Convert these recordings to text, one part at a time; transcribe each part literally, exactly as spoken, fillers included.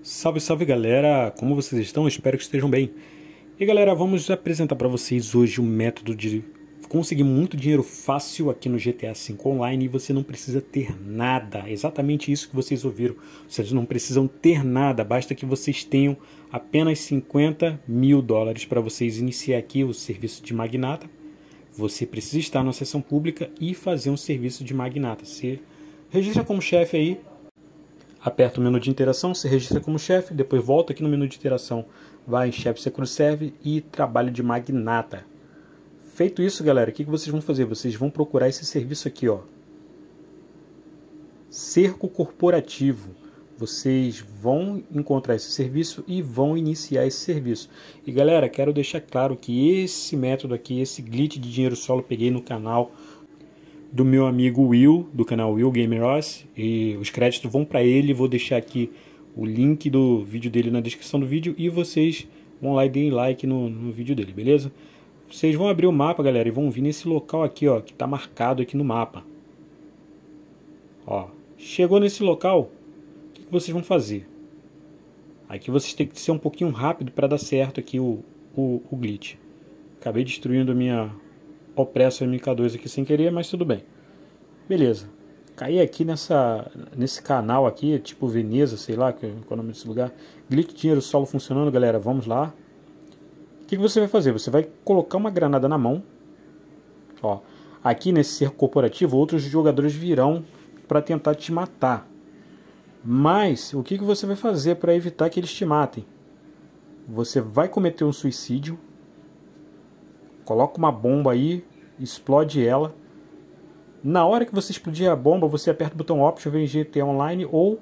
Salve, salve galera, como vocês estão? Espero que estejam bem. E galera, vamos apresentar para vocês hoje um método de conseguir muito dinheiro fácil aqui no G T A cinco Online e você não precisa ter nada. Exatamente isso que vocês ouviram. Vocês não precisam ter nada, basta que vocês tenham apenas cinquenta mil dólares para vocês iniciar aqui o serviço de magnata. Você precisa estar na sessão pública e fazer um serviço de magnata. Você registra como chefe aí. Aperta o menu de interação, se registra como chefe, depois volta aqui no menu de interação, vai em chefe Secure Serve e trabalho de magnata. Feito isso, galera, o que vocês vão fazer? Vocês vão procurar esse serviço aqui, ó. Cerco Corporativo. Vocês vão encontrar esse serviço e vão iniciar esse serviço. E galera, quero deixar claro que esse método aqui, esse glitch de dinheiro solo, peguei no canal do meu amigo Will, do canal Will Gamer Oz, e os créditos vão para ele. Vou deixar aqui o link do vídeo dele na descrição do vídeo e vocês vão lá e deem like no, no vídeo dele, beleza? Vocês vão abrir o mapa, galera, e vão vir nesse local aqui, ó, que está marcado aqui no mapa. Ó, chegou nesse local, o que, que vocês vão fazer? Aqui vocês têm que ser um pouquinho rápido para dar certo aqui o, o, o glitch. Acabei destruindo a minha Opresso M K dois aqui sem querer, mas tudo bem. Beleza. Caí aqui nessa, nesse canal aqui, tipo Veneza, sei lá, qual é o nome desse lugar. Glitch dinheiro solo funcionando, galera. Vamos lá. O que, que você vai fazer? Você vai colocar uma granada na mão. Ó, aqui nesse cerco corporativo, outros jogadores virão para tentar te matar. Mas, o que, que você vai fazer para evitar que eles te matem? Você vai cometer um suicídio. Coloca uma bomba aí, explode ela. Na hora que você explodir a bomba, você aperta o botão Option, vem G T A Online ou...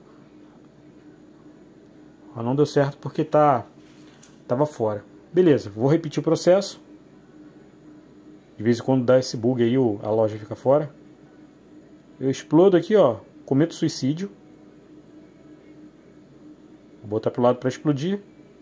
Ah, não deu certo porque tá tava fora. Beleza, vou repetir o processo. De vez em quando dá esse bug aí, a loja fica fora. Eu explodo aqui, ó, cometo suicídio. Vou botar pro lado para explodir.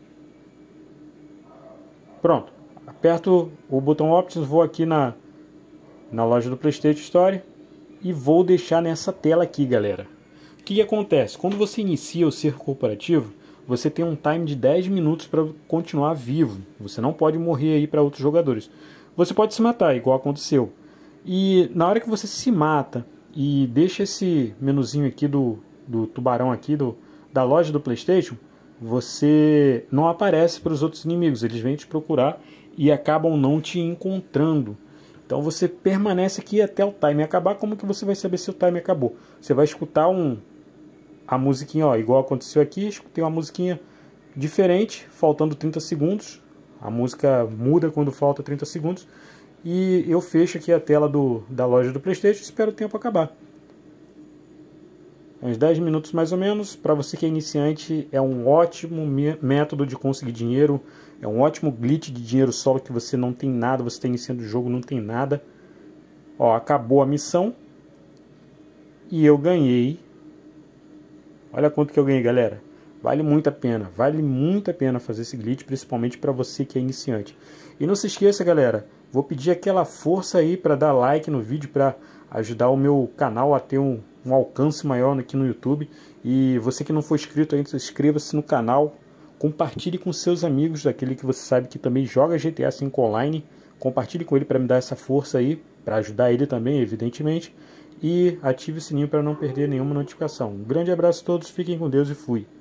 Pronto. Aperto o botão Options, vou aqui na, na loja do PlayStation Store e vou deixar nessa tela aqui, galera. O que, que acontece? Quando você inicia o cerco corporativo, você tem um time de dez minutos para continuar vivo. Você não pode morrer aí para outros jogadores. Você pode se matar, igual aconteceu. E na hora que você se mata e deixa esse menuzinho aqui do, do tubarão aqui do, da loja do PlayStation, você não aparece para os outros inimigos. Eles vêm te procurar e acabam não te encontrando. Então você permanece aqui até o time acabar. Como que você vai saber se o time acabou? Você vai escutar um, a musiquinha, ó, igual aconteceu aqui. Escutei uma musiquinha diferente, faltando trinta segundos. A música muda quando falta trinta segundos. E eu fecho aqui a tela do, da loja do PlayStation e espero o tempo acabar. Uns dez minutos mais ou menos. Para você que é iniciante, é um ótimo método de conseguir dinheiro. É um ótimo glitch de dinheiro solo que você não tem nada. Você está iniciando o jogo, não tem nada. Ó, acabou a missão. E eu ganhei. Olha quanto que eu ganhei, galera. Vale muito a pena. Vale muito a pena fazer esse glitch, principalmente para você que é iniciante. E não se esqueça, galera. Vou pedir aquela força aí para dar like no vídeo, para ajudar o meu canal a ter um, um alcance maior aqui no YouTube. E você que não for inscrito ainda, inscreva-se no canal. Compartilhe com seus amigos, daquele que você sabe que também joga G T A cinco Online. Compartilhe com ele para me dar essa força aí, para ajudar ele também, evidentemente. E ative o sininho para não perder nenhuma notificação. Um grande abraço a todos, fiquem com Deus e fui.